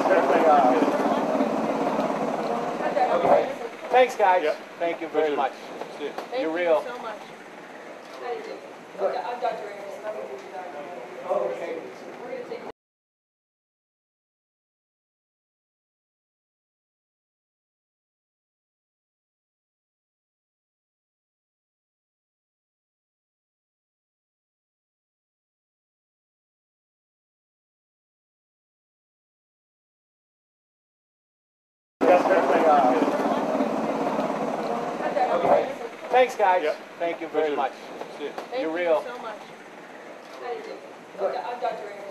Okay. Thanks, guys. Yep. Thank you very much. Thank You're real. you so much. I'm Dr. Anderson. I'm going to do that. Okay. We're going to take Okay. Thanks, guys. Yep. Thank you very much. Thank You're you real. so much. I'm Dr. Anderson.